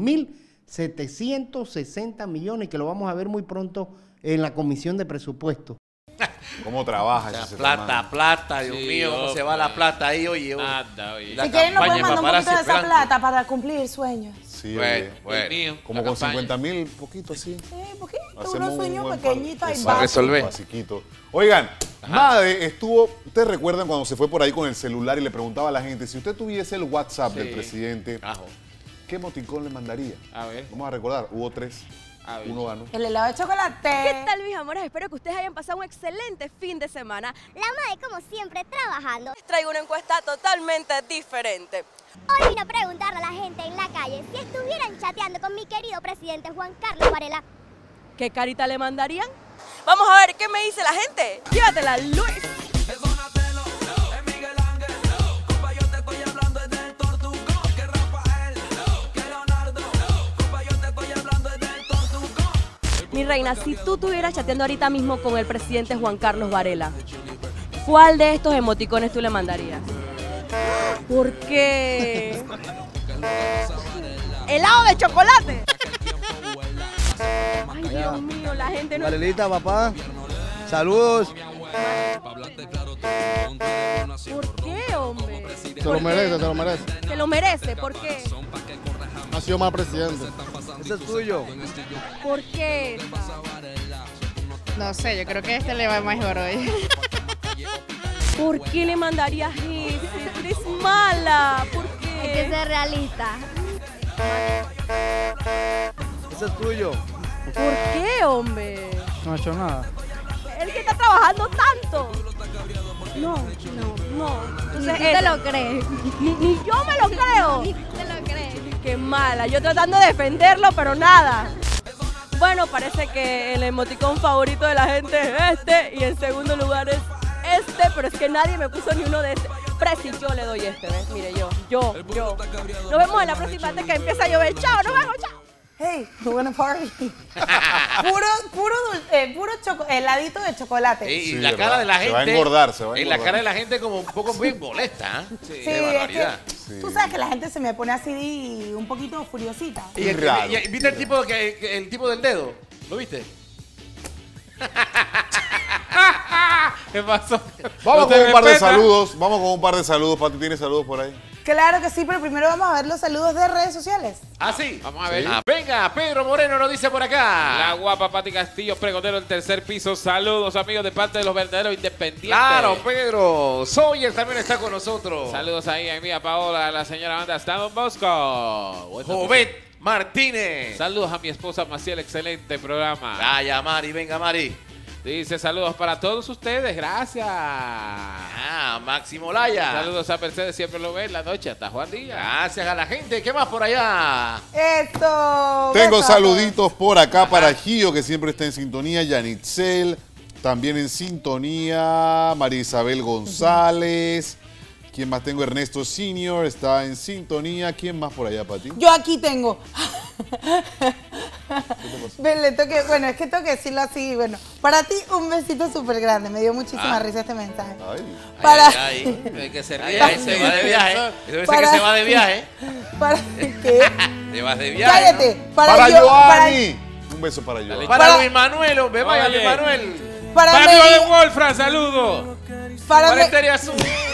21.760 millones, que lo vamos a ver muy pronto en la Comisión de Presupuesto. ¿Cómo trabaja ese Plata, Dios mío, cómo se va la plata ahí, oye. Si quieren nos pueden mandar un poquito de esa plata para cumplir sueños. Sí, bueno, como con 50.000, poquito así. Poquito, unos sueños pequeñitos y para resolver. Oigan, Made estuvo, ¿ustedes recuerdan cuando se fue por ahí con el celular y le preguntaba a la gente, si usted tuviese el WhatsApp del presidente, ¿qué emoticón le mandaría? A ver. Vamos a recordar, hubo 3. Uno ganó. El helado de chocolate. ¿Qué tal, mis amores? Espero que ustedes hayan pasado un excelente fin de semana. La Made, como siempre, trabajando. Les traigo una encuesta totalmente diferente. Hoy vine a preguntarle a la gente en la calle si estuvieran chateando con mi querido presidente Juan Carlos Varela, ¿qué carita le mandarían? Vamos a ver qué me dice la gente. Llévatela, Luis. Mi reina, si tú estuvieras chateando ahorita mismo con el presidente Juan Carlos Varela, ¿cuál de estos emoticones tú le mandarías? ¿Por qué? ¡Helado de chocolate! Ay, Dios mío, la gente no... Varelita, papá, saludos. ¿Por qué, hombre? Se lo merece, se lo merece. ¿Se lo merece? ¿Por qué? Ha sido mal presidente. Ese es tuyo. ¿Por qué? No sé, yo creo que este le va mejor hoy. ¿Por qué le mandarías ese? Tú eres mala. ¿Por qué? Hay que ser realista. Ese es tuyo. ¿Por qué, hombre? No ha hecho nada. Él que está trabajando tanto. No. Entonces, ¿tú te lo crees? Ni yo me lo creo. Ni te lo crees. Qué mala. Yo tratando de defenderlo, pero nada. Bueno, parece que el emoticón favorito de la gente es este y en segundo lugar es este, pero es que nadie me puso ni uno de este. Presi, yo le doy este, ¿ves? Mire, yo. Nos vemos en la próxima vez que empieza a llover. Chao, nos vemos, chao. Hey, we're gonna party. puro heladito de chocolate. Y la cara de la gente. Se va a engordar, se va a engordar. En la cara de la gente como un poco muy molesta. Sí, Qué barbaridad. es que tú sabes que la gente se me pone así un poquito furiosita. Y ¿viste el tipo del dedo? ¿Lo viste? ¿Qué pasó? Vamos con un par de saludos. Vamos con un par de saludos. Pati, ¿tienes saludos por ahí? Claro que sí, pero primero vamos a ver los saludos de redes sociales. Ah, sí. Vamos a ver. Sí. Venga, Pedro Moreno nos dice por acá. La guapa Pati Castillo, pregonero del tercer piso. Saludos, amigos, de parte de los verdaderos independientes. Claro, Pedro. Sawyer también está con nosotros. Saludos ahí a mi Paola, a la señora banda Don Bosco. Jovet Martínez. Saludos a mi esposa Maciel, excelente programa. Vaya, Mari, venga, Mari. Dice saludos para todos ustedes, gracias. Máximo Laya. Saludos a Mercedes, siempre lo ve en la noche, hasta Juan Díaz. Gracias a la gente, ¿qué más por allá? Esto. Tengo saluditos por acá para Gio, que siempre está en sintonía, Yanitzel, también en sintonía, María Isabel González, ¿Quién más tengo? Ernesto Senior está en sintonía. ¿Quién más por allá, Pati? Yo aquí tengo. Le toque, bueno, es que tengo que decirlo así. Bueno, para ti un besito súper grande. Me dio muchísima risa este mensaje. Que se ríe, se va de viaje. Debe ser que se va de viaje. ¿Para qué? Te vas de viaje. Cállate. ¿No? Para Giovanni. Un beso para Giovanni. Para Luis Manuel, ve vaya Luis Manuel. Para de Wolfram, saludos. Para Eteria Azul.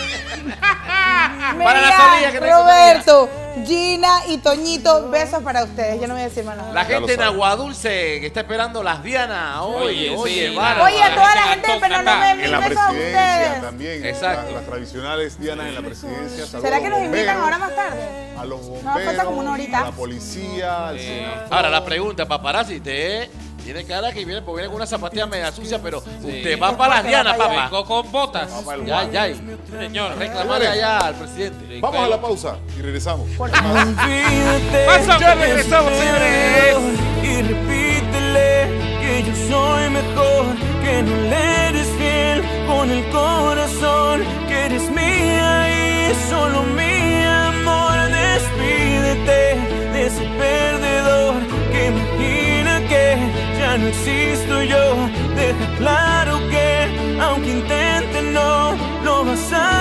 Para la Solilla que Roberto, Gina y Toñito, besos para ustedes. Yo no voy a decir más nada. La gente en Aguadulce que está esperando las Dianas. Oye, Oye, a toda la gente, pero no me En la besos a presidencia ustedes. también. Exacto. Las tradicionales dianas en la presidencia. ¿Será que nos invitan ahora más tarde? A los No, bomberos, falta como una horita. a la policía, al Senado. Ahora la pregunta, paparazzi, usted tiene cara que viene, porque viene con una zapatilla media sucia, pero usted va para las Dianas, papá. Con botas. Ya. Señor, reclamarle allá al presidente. Vamos a la pausa y regresamos. Ya regresamos, señores. Y repítele que yo soy mejor, que no le eres fiel con el corazón, que eres mía y solo mi amor. Despídete de ese perdedor que imagina que ya no existo yo. Deja claro que aunque intente no lo vas a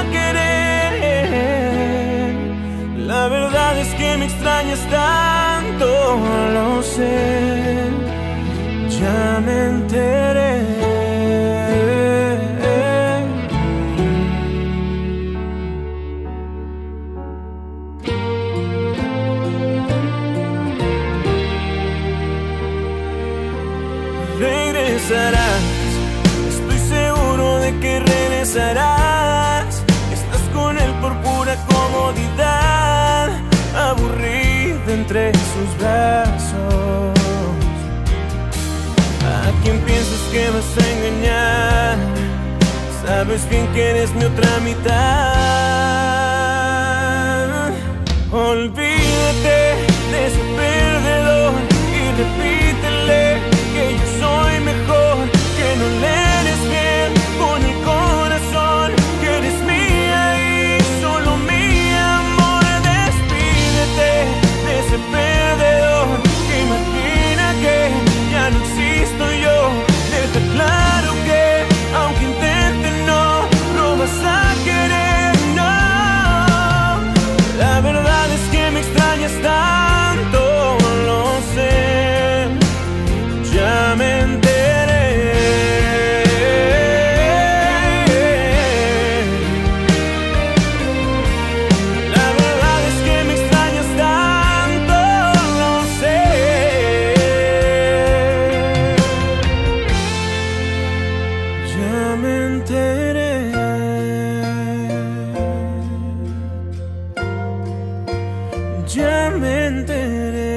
querer. La verdad es que me extrañas tanto, lo sé, ya me enteré. Regresarás, estoy seguro de que regresarás. Estás con él por pura comodidad, aburrida entre sus brazos. ¿A quién piensas que vas a engañar? Sabes bien que eres mi otra mitad. Olvídate de ese perdedor y repítele que yo soy mejor, que no le eres bien con el corazón, que eres mía y solo mi amor. Despídete de ese perdedor que imagina que ya no existo yo. Deja claro que aunque intente no lo vas a querer, no. La verdad es que me extrañas tanto, lo sé, ya me enteré. La verdad es que me extrañas tanto, lo sé, ya me enteré. Ya me enteré.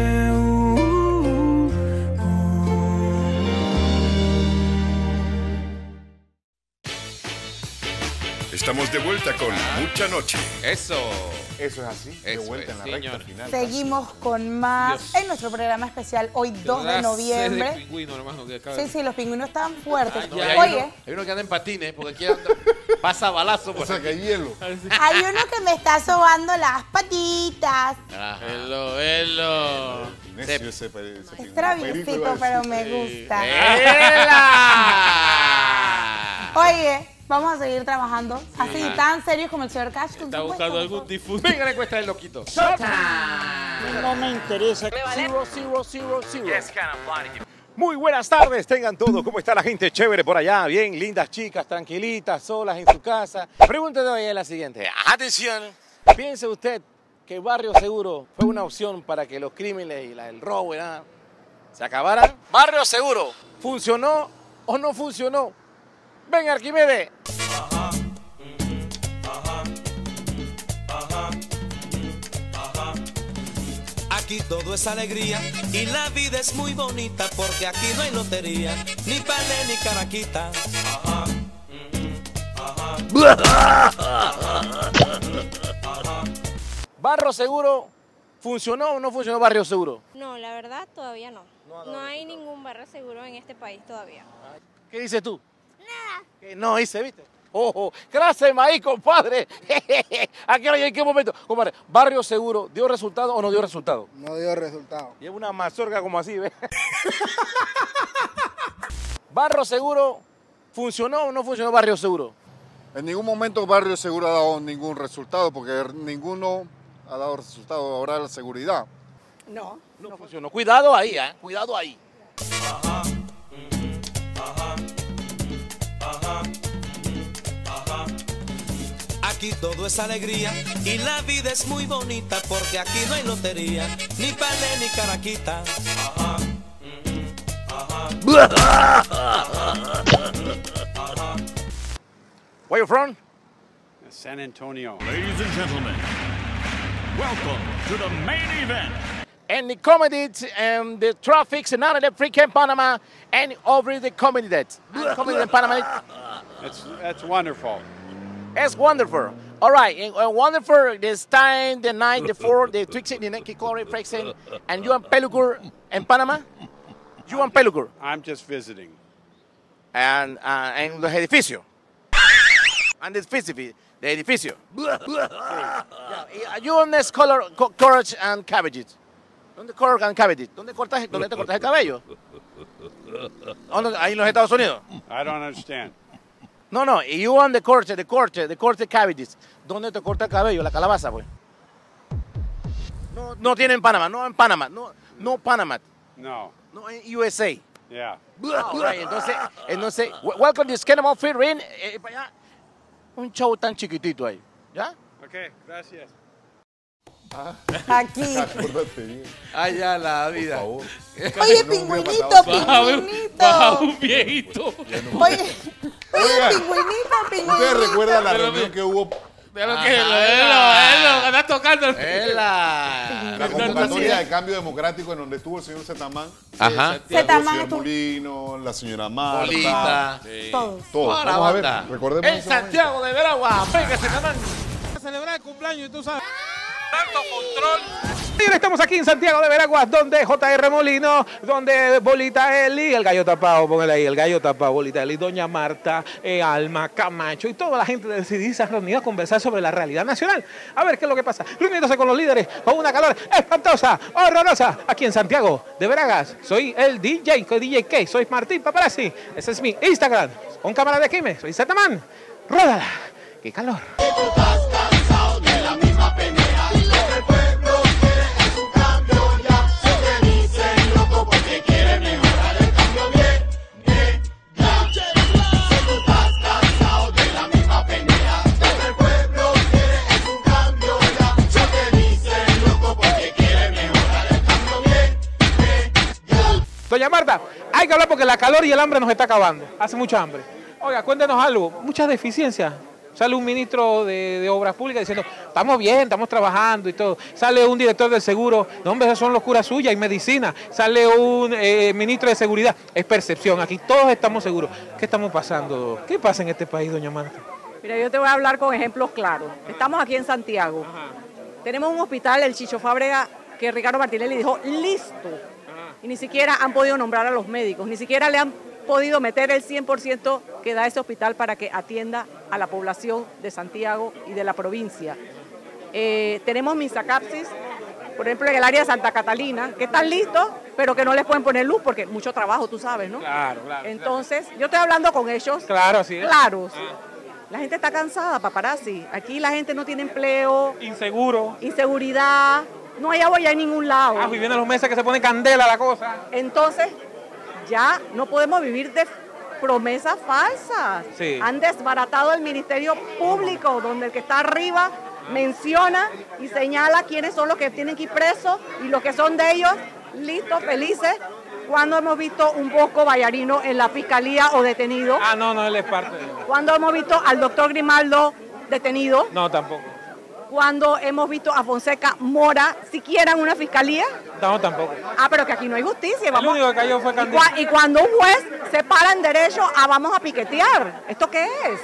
Estamos de vuelta con Mucha Noche. Eso es así, de vuelta en la recta final. Seguimos con más en nuestro programa especial hoy 2 de noviembre. Sí, los pingüinos están fuertes. Oye, hay uno que anda en patines, porque aquí anda, pasa balazo. O sea, que hay hielo. Hay uno que me está sobando las patitas. Hello. Ese Es traviesito, pero me gusta. Oye, vamos a seguir trabajando así, tan serios como el señor Cash. Está buscando algún difuso. Venga, le cuesta el loquito. No me interesa. Zero. Muy buenas tardes, tengan todos. ¿Cómo está la gente chévere por allá? Bien, lindas chicas, tranquilitas, solas en su casa. Pregunta de hoy es la siguiente. Atención. ¿Piensa usted que Barrio Seguro fue una opción para que los crímenes y el robo se acabaran? Barrio Seguro, ¿funcionó o no funcionó? Ven, Arquímedes. Aquí todo es alegría y la vida es muy bonita, porque aquí no hay lotería, ni palé ni caraquita. ¿Barrio Seguro funcionó o no funcionó Barrio Seguro? No, la verdad todavía no. No hay ningún barrio seguro en este país todavía. ¿Qué dices tú? Nada. Que no hice, ¿viste? Clase de maíz, compadre. ¿A qué hora y en qué momento? Compadre, ¿Barrio Seguro dio resultado o no dio resultado? No dio resultado. Lleva una mazorca como así, ¿ves? ¿Barrio Seguro funcionó o no funcionó Barrio Seguro? En ningún momento Barrio Seguro ha dado ningún resultado, porque ninguno ha dado resultado. Ahora la seguridad. No funcionó. Cuidado ahí, cuidado ahí. Aquí todo es alegría y la vida es muy bonita porque aquí no hay lotería, ni palé ni caraquita. Where you from? San Antonio. Ladies and gentlemen, welcome to the main event. And the comedy and the traffic and out of the freaking Panama and over the comedy that. Comedy in Panama. That's wonderful. It's wonderful. All right, and wonderful this time, the night, the four, the Twixit, the Neki Corey, Frexen, and you and Pelucur in Panama? You and Pelucur? I'm just visiting. And los edificios. And the edificio. You on this color, courage and cabbages. ¿Dónde courage and cabbages? ¿Dónde te cortas el cabello? Ahí en los Estados Unidos. I don't understand. No, y you on the corte cabbages. ¿Dónde te corta el cabello? La calabaza, pues. No tiene en Panamá, no en Panamá, no Panamá. No. No en USA. Yeah. All right, entonces, welcome to Scanable Fit Ring. Para allá, un show tan chiquitito ahí, ¿ya? Ok, gracias. Aquí. Allá la vida. Oye, pingüinito. Baja un viejito. Oye, pingüinito. ¿Ustedes recuerdan la reunión que hubo? De lo que lo está tocando. La convocatoria de Cambio Democrático en donde estuvo el señor Zetamán. Ajá. El señor Molino, la señora Marta. Bolita. Todos. Vamos a ver, recordemos. En Santiago de Veragua. Venga, Zetamán. Celebrar el cumpleaños, tú sabes. Tanto control. Y ahora estamos aquí en Santiago de Veraguas, donde J.R. Molino, donde Bolita Eli, el gallo tapado, póngale ahí, el gallo tapado, Bolita Eli, doña Marta, Alma, Camacho y toda la gente de CIDI se han reunido a conversar sobre la realidad nacional. A ver qué es lo que pasa. Reuniéndose con los líderes, con una calor espantosa, horrorosa, aquí en Santiago de Veraguas. Soy el DJ, DJ K, soy Martín Paparazzi. Ese es mi Instagram, con cámara de Quime, soy Zetamán. Ródala, qué calor. Doña Marta, hay que hablar porque la calor y el hambre nos está acabando. Hace mucha hambre. Oiga, cuéntenos algo. Muchas deficiencias. Sale un ministro de Obras Públicas diciendo, estamos bien, estamos trabajando y todo. Sale un director del seguro, no, hombre, esas son locuras suyas y medicina. Sale un ministro de Seguridad. Es percepción, aquí todos estamos seguros. ¿Qué estamos pasando? ¿Qué pasa en este país, doña Marta? Mira, yo te voy a hablar con ejemplos claros. Estamos aquí en Santiago. Tenemos un hospital, el Chicho Fábrega, que Ricardo Martinelli dijo, listo. Y ni siquiera han podido nombrar a los médicos, ni siquiera le han podido meter el 100% que da ese hospital para que atienda a la población de Santiago y de la provincia. Tenemos Misacapsis, por ejemplo, en el área de Santa Catalina, que están listos, pero que no les pueden poner luz porque mucho trabajo, tú sabes, ¿no? Claro. Entonces, yo estoy hablando con ellos. Claro, sí. Claros. La gente está cansada, paparazzi. Aquí la gente no tiene empleo. Inseguro. Inseguridad. No hay agua ya en ningún lado. Y vienen los meses que se pone candela la cosa. Entonces, ya no podemos vivir de promesas falsas. Sí. Han desbaratado el Ministerio Público, donde el que está arriba menciona y señala quiénes son los que tienen que ir presos y los que son de ellos, listos, felices. ¿Cuándo hemos visto un Bosco Vallarino en la fiscalía o detenido? No, él es parte de... ¿Cuándo hemos visto al doctor Grimaldo detenido? No, tampoco. ¿Cuándo hemos visto a Fonseca Mora siquiera en una fiscalía? No, tampoco. Pero que aquí no hay justicia. El único que cayó fue Candil. Y cuando un juez se para en derecho a vamos a piquetear. ¿Esto qué es?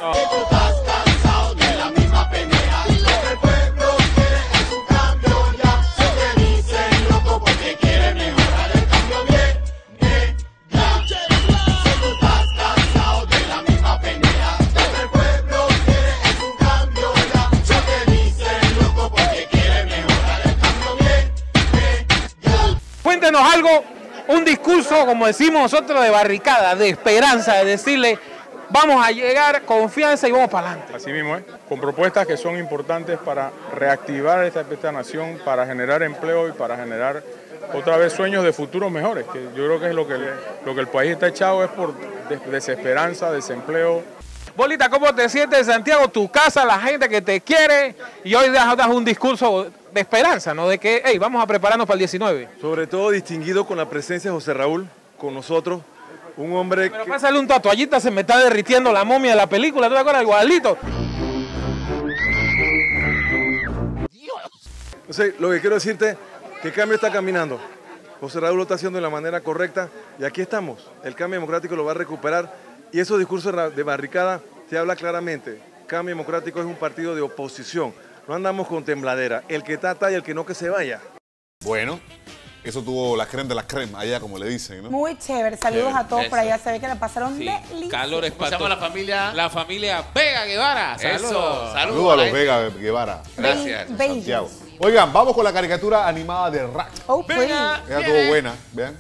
un discurso, como decimos nosotros, de barricada, de esperanza, de decirle, vamos a llegar, confianza y vamos para adelante. Así mismo es, con propuestas que son importantes para reactivar esta nación, para generar empleo y para generar otra vez sueños de futuros mejores, que yo creo que es lo que el país está echado, es por desesperanza, desempleo. Bolita, ¿cómo te sientes en Santiago? Tu casa, la gente que te quiere, y hoy das un discurso de esperanza, ¿no? De que, hey, vamos a prepararnos para el 19. Sobre todo distinguido con la presencia de José Raúl con nosotros, un hombre Pero pásale un tatuallita, se me está derritiendo la momia de la película, ¿tú te acuerdas? Igualito. Entonces, lo que quiero decirte, que el cambio está caminando. José Raúl lo está haciendo de la manera correcta y aquí estamos. El cambio democrático lo va a recuperar y esos discursos de barricada te habla claramente. Cambio Democrático es un partido de oposición. No andamos con tembladera. El que está y el que no, que se vaya. Bueno, eso tuvo la crema de la crema, allá como le dicen, ¿no? Muy chévere. Saludos a todos por allá. Se ve que la pasaron delicioso. Calor espantoso. la familia? La familia Vega Guevara. Saludos. Saludos a los Vega Guevara. Gracias. Santiago. Oigan, vamos con la caricatura animada de Rack. Venga. Ella estuvo buena, vean.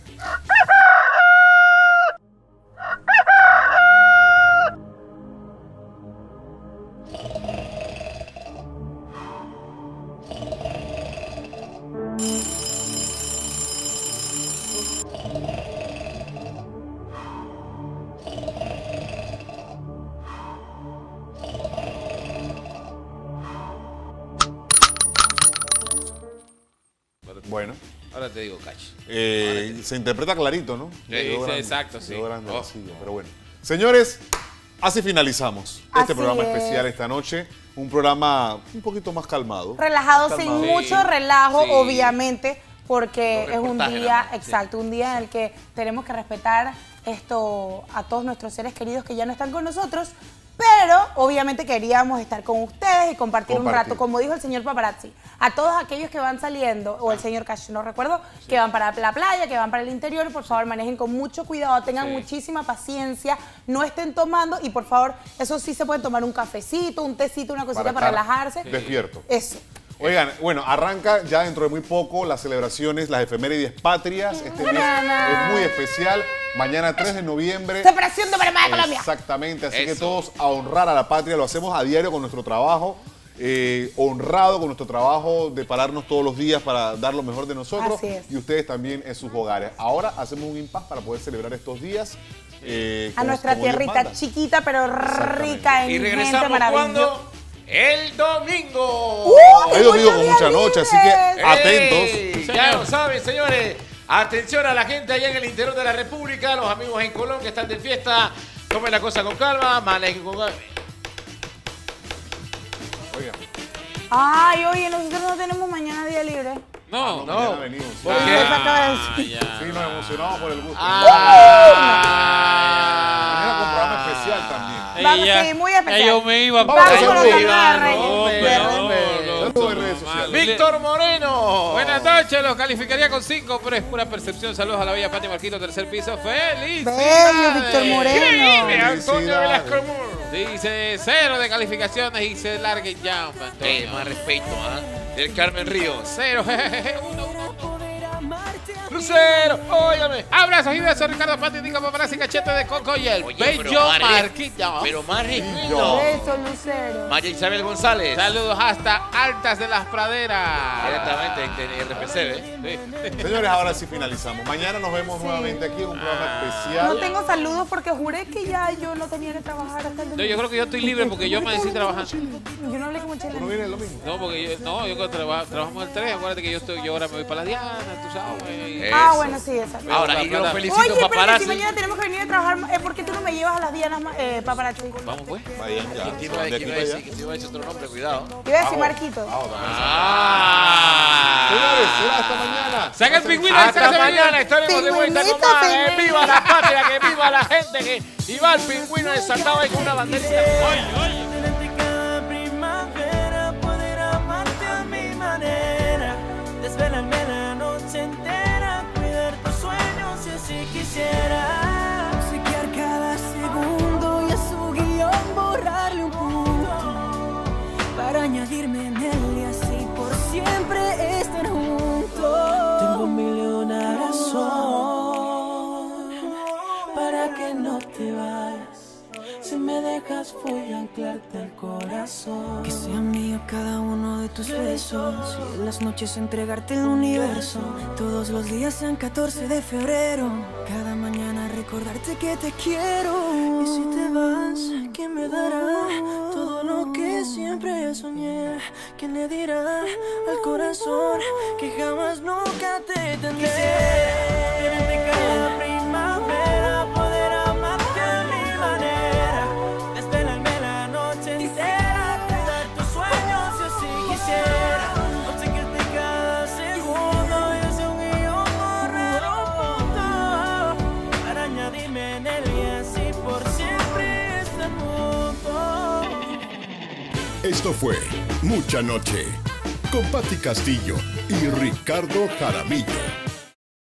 Bueno. Ahora te digo, Cacho. Se interpreta clarito, ¿no? Sí, exacto, sí. Pero bueno. Señores, así finalizamos este programa especial esta noche. Un programa un poquito más calmado. Relajado, sin mucho relajo, obviamente, porque es un día, un día en el que tenemos que respetar a todos nuestros seres queridos que ya no están con nosotros, pero obviamente queríamos estar con ustedes y compartir un rato, como dijo el señor Paparazzi, a todos aquellos que van saliendo, o el señor Cash, no recuerdo, que van para la playa, que van para el interior, por favor manejen con mucho cuidado, tengan muchísima paciencia, no estén tomando y por favor, eso sí se pueden tomar un cafecito, un tecito, una cosita para relajarse. Despierto. Eso. Oigan, bueno, arranca ya dentro de muy poco las celebraciones, las efemérides patrias. Este mes es muy especial. Mañana 3 de noviembre. Separación de Panamá de Colombia. Exactamente, así que todos a honrar a la patria. Lo hacemos a diario con nuestro trabajo. Honrado con nuestro trabajo de pararnos todos los días para dar lo mejor de nosotros. Así es. Y ustedes también en sus hogares. Ahora hacemos un impas para poder celebrar estos días. A nuestra tierrita chiquita, pero rica en y gente regresamos maravillosa. El domingo. Hay domingo con mucha noche, así que atentos. Ya lo saben, señores. Atención a la gente allá en el interior de la República, los amigos en Colón que están de fiesta. Tomen la cosa con calma, manejen con calma. Ay, oye, nosotros no tenemos mañana día libre. No, Mañana venimos. ¿Por qué? Eso acaba de decir. Sí, nos emocionamos por el gusto. Mañana con programa especial también. Vamos, sí, muy especial. Yo me iba Vamos con los Víctor Moreno. Buenas noches, los calificaría con 5, pero es pura percepción. Saludos a la bella Pati Marquito, tercer piso. ¡Feliz! Bello, Víctor Moreno. Increíble, Antonio Velasco Moore. Dice 0 de calificaciones y se larguen ya, Antonio. Más respeto, del Carmen Ríos. 0. Lucero, óigame. Abrazos y besos, Ricardo Pati, Dica Paparazzi, Cachete de Coco y el bello Marquito. Pero más respeto. Beso, Lucero. María Isabel González. Saludos hasta Altas de las Praderas. Directamente en RPC, ¿eh? Señores, ahora sí finalizamos. Mañana nos vemos nuevamente aquí en un programa especial. No tengo saludos porque juré que ya yo no tenía que trabajar hasta el domingo. No, yo creo que yo estoy libre porque yo me decidí trabajando. Yo no hablé con Chela. ¿No viene el domingo? No, porque yo trabajamos el 3. Acuérdate que yo ahora me voy para la Diana, tú sabes. Bueno, sí, exacto. Ahora, y yo felicito Oye, pero Paparazzi. si mañana tenemos que venir a trabajar, ¿por qué tú no me llevas a las Dianas, Paparazzi? Vamos, pues. Vayan ya. ¿Quién iba a decir otro nombre? Cuidado. Iba a decir Marquito. Señores, será hasta mañana. Saca el pingüino. Hasta mañana estaremos de vuelta con más. Que viva la patria, que viva la gente. Y va el pingüino desatado ahí con una banderita. Desvelarme la noche entera, cuidar tus sueños si así quisiera. Obsequiar cada segundo y a su guión borrarle un punto para añadirme en él y así por siempre estar juntos. Tengo 1.000.000 razones voy a anclarte el corazón. Que sea mío cada uno de tus besos y en las noches entregarte el universo. Todos los días sean 14 de febrero, cada mañana recordarte que te quiero. Y si te vas, ¿quién me dará todo lo que siempre soñé? ¿Quién le dirá al corazón que jamás nunca te tendré? Quisiera cada primavera poder amarte a mi manera, desvelarme la noche entera, cuidar tus sueños si así quisiera, obsequiarte cada segundo y hacer un guión correr un punto para añadirme en él y así por siempre estar juntos. Esto fue Mucha Noche con Patti Castillo y Ricardo Jaramillo.